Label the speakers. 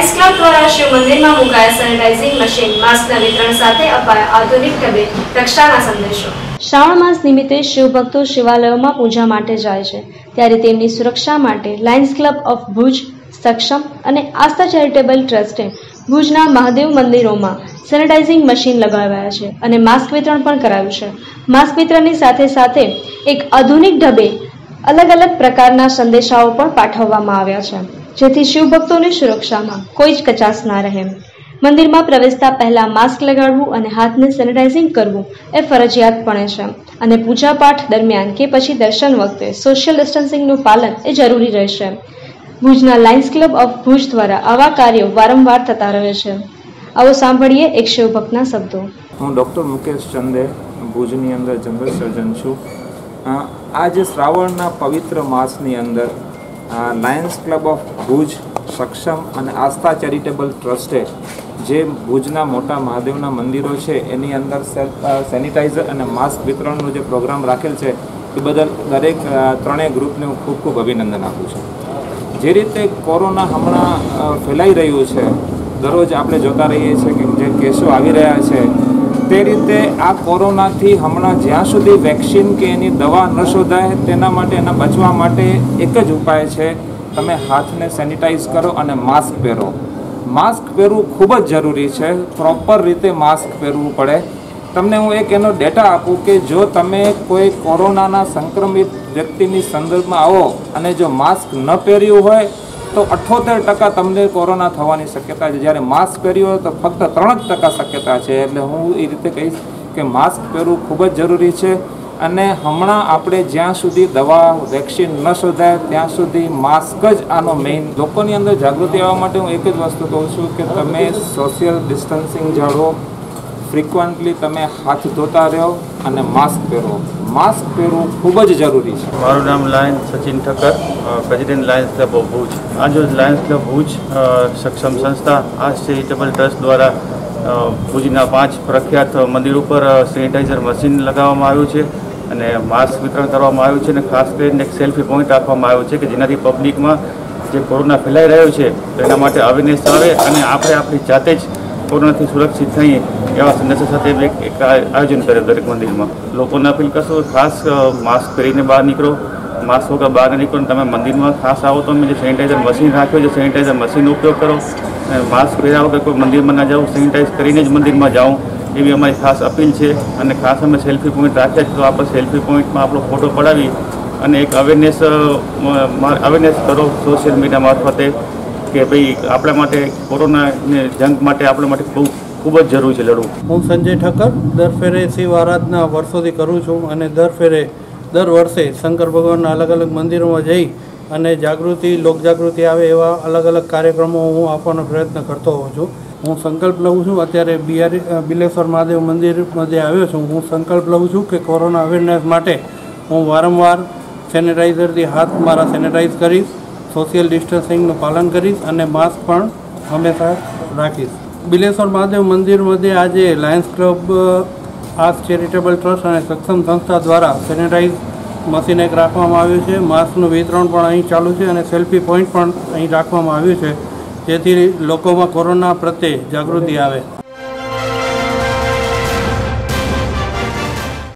Speaker 1: Lions club દ્વારા શિવ મંદિરમાં મુકાયા સેનિટાઇઝિંગ મશીન માસ્કના વિતરણ સાથે અપાયા આધુનિક ઢબે રક્ષાના સંદેશો। શ્રાવણ માસ નિમિત્તે શિવ ભક્તો શિવાલયોમાં પૂજા માટે જાય છે, ત્યારે તેમની સુરક્ષા માટે લાયન્સ ક્લબ ઓફ ભુજ, સક્ષમ અને આસ્થા ચેરિટેબલ ટ્રસ્ટે ભુજના મહાદેવ મંદિરોમાં સેનિટાઇઝિંગ મશીન લગાવ્યા છે અને માસ્ક વિતરણ પણ કરાયું છે। માસ્ક વિતરણની સાથે સાથે એક આધુનિક ઢબે અલગ અલગ પ્રકારના સંદેશાઓ પણ પાઠવવામાં આવ્યા છે, જેથી શિવ ભક્તોની સુરક્ષામાં કોઈ જ કચાશ ના રહે। મંદિરમાં પ્રવેશતા પહેલા માસ્ક લગાડવું અને હાથને સેનિટાઇઝિંગ કરવું એ ફરજિયાતપણે છે અને પૂજાપાઠ દરમિયાન કે પછી દર્શન વખતે સોશિયલ ડિસ્ટન્સિંગનું પાલન એ જરૂરી રહેશે। ભુજના લાયન્સ ક્લબ ઓફ ભુજ દ્વારા આવા કાર્યો વારંવાર થતા રહે છે। આવો સાંભળીએ એક શિવ ભક્તના શબ્દો।
Speaker 2: હું ડૉક્ટર મુકેશ ચંદે ભુજની અંદર જનરલ સર્જન છું। आज श्रावणना पवित्र मासनी अंदर लायन्स क्लब ऑफ भुज, सक्षम और आस्था चेरिटेबल ट्रस्टे जे भुजना मोटा महादेवना मंदिरों है एनी अंदर सेनिटाइजर और मास्क वितरणनो जो प्रोग्राम राखेल है ए बदल दरेक त्रणेय ग्रुपने हूँ खूब खूब अभिनंदन आपू छूँ। जे रीते कोरोना हमणां फैलाई रह्यो छे, दररोज आपणे जोता रहीए छीए कि जे केसो आवी रह्या छे ते रीते आ कोरोना थी हमणां ज्यां सुधी वेक्सिन के एनी दवा न शोधाय तेना माटे एना बचवा माटे एक ज उपाय छे, तमे हाथने सेनिटाइज करो अने मास्क पहेरो। मास्क पहेरवुं खूब ज जरूरी छे, प्रोपर रीते मास्क पहेरवुं पड़े। तमने हूँ एक एनो डेटा आपूँ कि जो तमे कोई कोरोनाना संक्रमित व्यक्तिनी संदर्भमां आवो अने जो मास्क न पहेर्युं होय तो 78% तमने कोरोना थवानी शक्यता है, ज्यारे मास्क पहेर्युं होय तो फक्त 3% शक्यता है। एटले हूँ ए रीते कहीश कि मास्क पहेरवुं खूब ज जरूरी है अने हमणां आपणे ज्यां सुधी दवा वेक्सिन न शोधाय त्यां सुधी मास्क ज आनो मेन। लोकोनी अंदर जागृति आववा माटे हूँ एक ज वस्तु कहूँ छूं कि तमे सोशियल डिस्टन्सिंग जाळवो, फ्रीक्वन्टली तमे हाथ धोता रहो अने मास्क पहेरो। मास्क पहेरवुं खूब ज जरूरी है।
Speaker 3: मारू नाम lion Sachin Thakkar, president lions club of Bhuj. आज लायन्स क्लब भुज सक्षम संस्था आस्था चेरिटेबल ट्रस्ट द्वारा भुजना 5 प्रख्यात मंदिर पर सेनिटाइजर मशीन लगाववामां आव्युं छे अने मास्क वितरण करवामां आव्युं छे अने खास करीने एक सेल्फी पॉइंट राखवामां आव्यो छे कि जेनाथी पब्लिकमां जे कोरोना फैलाई रह्यो छे तेना माटे अवेरनेस आवे अने आपणे आपणी जाते ज कोरोनाथी सुरक्षित थईए एवा संदेशा साथे एक आयोजन करे। दरेक मंदिरमां लोकोने अपील करशो खास मास्क पहेरीने बहार निकळो, मास्क वगर बहार निकळो। तमे मंदिरमां खास आवो तो अमे जे सेनिटाइजर मशीन राख्यो छे सेनिटाइजर मशीननो उपयोग करो। मास्क पहेर्या वगर कोई मंदिरमां न जाओ, सेनिटाइज करीने ज मंदिरमां जाओ एवी अमारी खास अपील छे। अने खास अमे सेल्फी पॉइंट राख्या छे तो आपणे सेल्फी पॉइंटमां आपणो फोटो पडावी अने एक अवेरनेस करो सोशियल मीडिया मार्फते कि भाई आपणे माटे कोरोना जंग माटे आपणे माटे खूब ज जरूरी है लड़વું।
Speaker 4: હું સંજય ઠક્કર દર ફેરે શિવ આરાધના વર્ષોથી કરું છું અને દર વર્ષે શંકર ભગવાનના અલગ અલગ મંદિરોમાં જઈ અને જાગૃતિ લોકજાગૃતિ આવે એવા અલગ અલગ કાર્યક્રમો હું આપવાનો પ્રયત્ન કરતો હોઉં છું। હું સંકલ્પ લઉં છું, અત્યારે બિલેશ્વર મહાદેવ મંદિર મધ્યે આવ્યો છું। હું સંકલ્પ લઉં છું કે કોરોના અવેરનેસ માટે હું વારંવાર સેનિટાઈઝરથી હાથ મારા સેનિટાઈઝ કરીશ, સોશિયલ ડિસ્ટન્સિંગનું પાલન કરીશ અને માસ્ક પણ હંમેશા રાખીશ। બિલેશ્વર મહાદેવ મંદિર મધ્યે આજે lions club Aastha charitable trust અને સક્ષમ સંસ્થા દ્વારા સેનિટાઇઝ મશીન એક રાખવામાં આવ્યું છે। માસ્કનું વિતરણ પણ અહીં ચાલુ છે અને સેલ્ફી પોઈન્ટ પણ અહીં રાખવામાં આવ્યું છે, જેથી લોકોમાં કોરોના પ્રત્યે જાગૃતિ આવે।